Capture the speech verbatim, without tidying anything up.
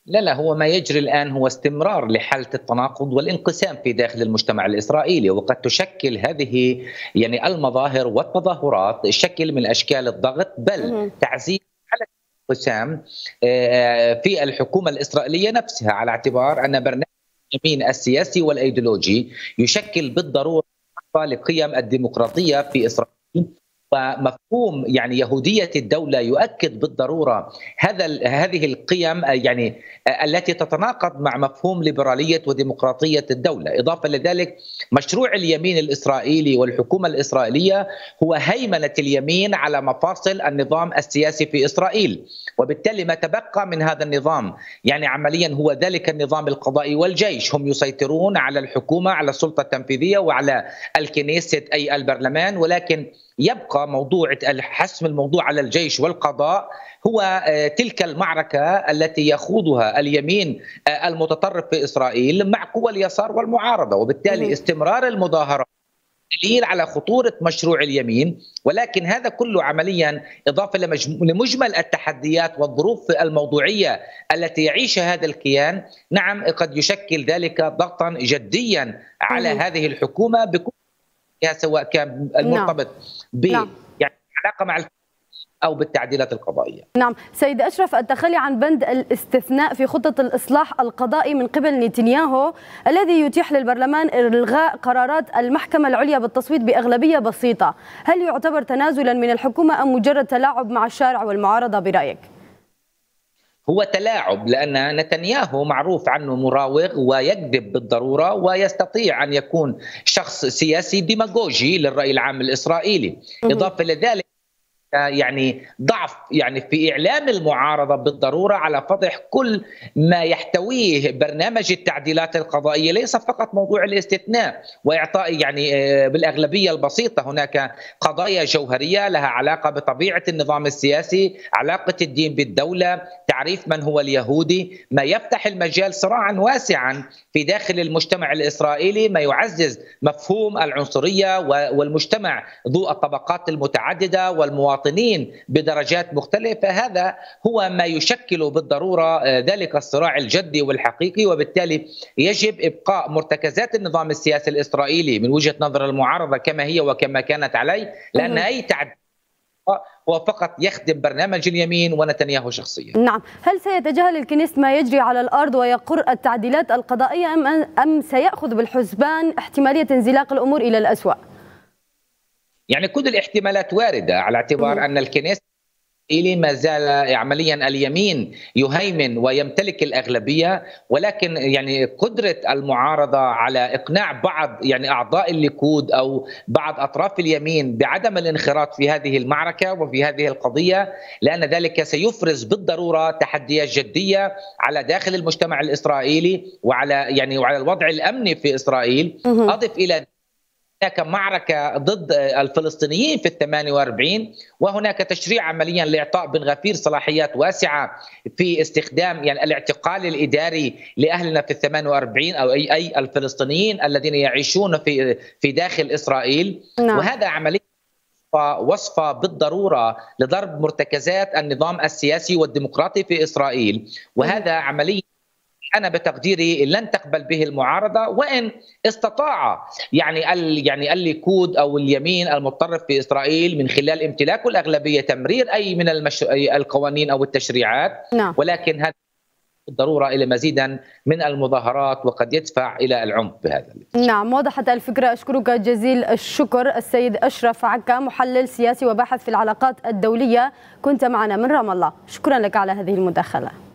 لا لا هو ما يجري الآن هو استمرار لحالة التناقض والانقسام في داخل المجتمع الإسرائيلي، وقد تشكل هذه يعني المظاهر والتظاهرات شكل من أشكال الضغط بل اهم. تعزيز حالة الانقسام آه، في الحكومة الإسرائيلية نفسها، على اعتبار أن برنامج اليمين السياسي والأيديولوجي يشكل بالضرورة لقيم الديمقراطية في إسرائيل، ومفهوم يعني يهودية الدولة يؤكد بالضرورة هذا هذه القيم يعني التي تتناقض مع مفهوم ليبرالية وديمقراطية الدولة. إضافة لذلك مشروع اليمين الإسرائيلي والحكومة الإسرائيلية هو هيمنة اليمين على مفاصل النظام السياسي في إسرائيل، وبالتالي ما تبقى من هذا النظام يعني عمليا هو ذلك النظام القضائي والجيش، هم يسيطرون على الحكومة، على السلطة التنفيذية وعلى الكنيست أي البرلمان، ولكن يبقى موضوع حسم الموضوع على الجيش والقضاء هو تلك المعركة التي يخوضها اليمين المتطرف في إسرائيل مع قوى اليسار والمعارضة، وبالتالي استمرار المظاهرات دليل على خطورة مشروع اليمين. ولكن هذا كله عمليا إضافة لمجمل التحديات والظروف الموضوعية التي يعيشها هذا الكيان، نعم قد يشكل ذلك ضغطا جديا على هذه الحكومة بكل سواء كان المرتبط ب يعني علاقة مع أو بالتعديلات القضائية. نعم سيد أشرف، التخلي عن بند الاستثناء في خطة الإصلاح القضائي من قبل نتنياهو الذي يتيح للبرلمان إلغاء قرارات المحكمة العليا بالتصويت بأغلبية بسيطة، هل يعتبر تنازلا من الحكومة أم مجرد تلاعب مع الشارع والمعارضة برأيك؟ هو تلاعب، لأن نتنياهو معروف عنه مراوغ ويكذب بالضرورة ويستطيع أن يكون شخص سياسي ديماغوجي للرأي العام الإسرائيلي. إضافة لذلك يعني ضعف يعني في إعلام المعارضة بالضرورة على فضح كل ما يحتويه برنامج التعديلات القضائية، ليس فقط موضوع الاستثناء وإعطاء يعني بالأغلبية البسيطة، هناك قضايا جوهرية لها علاقة بطبيعة النظام السياسي، علاقة الدين بالدولة، تعريف من هو اليهودي، ما يفتح المجال صراعا واسعا في داخل المجتمع الإسرائيلي، ما يعزز مفهوم العنصرية والمجتمع ذو الطبقات المتعددة والمواطنين بدرجات مختلفة. هذا هو ما يشكل بالضرورة ذلك الصراع الجدي والحقيقي، وبالتالي يجب إبقاء مرتكزات النظام السياسي الإسرائيلي من وجهة نظر المعارضة كما هي وكما كانت عليه، لأن أي تعديل هو فقط يخدم برنامج اليمين ونتنياهو شخصيا. نعم، هل سيتجاهل الكنيست ما يجري على الأرض ويقر التعديلات القضائية أم أم سيأخذ بالحسبان احتمالية انزلاق الأمور إلى الأسوأ؟ يعني كل الاحتمالات واردة، على اعتبار أن الكنيست ما زال عمليا اليمين يهيمن ويمتلك الأغلبية، ولكن يعني قدرة المعارضة على إقناع بعض يعني أعضاء الليكود أو بعض أطراف اليمين بعدم الانخراط في هذه المعركة وفي هذه القضية، لأن ذلك سيفرز بالضرورة تحديات جدية على داخل المجتمع الإسرائيلي وعلى يعني وعلى الوضع الأمني في إسرائيل. أضف إلى هناك معركة ضد الفلسطينيين في الثمانية وأربعين، وهناك تشريع عمليا لإعطاء بن غفير صلاحيات واسعة في استخدام يعني الاعتقال الإداري لأهلنا في الثمانية وأربعين أو أي أي الفلسطينيين الذين يعيشون في في داخل إسرائيل. نعم. وهذا عمليا وصفة بالضرورة لضرب مرتكزات النظام السياسي والديمقراطي في إسرائيل، وهذا عمليا أنا بتقديري لن تقبل به المعارضة، وإن استطاع يعني ال يعني الليكود أو اليمين المتطرف في إسرائيل من خلال امتلاك الأغلبية تمرير أي من المش... القوانين أو التشريعات. نعم. ولكن هذا بالضرورة إلى مزيدا من المظاهرات وقد يدفع إلى العنف بهذا. نعم، وضحت الفكرة. أشكرك جزيل الشكر السيد أشرف عكا، محلل سياسي وباحث في العلاقات الدولية، كنت معنا من رام الله. شكرا لك على هذه المداخلة.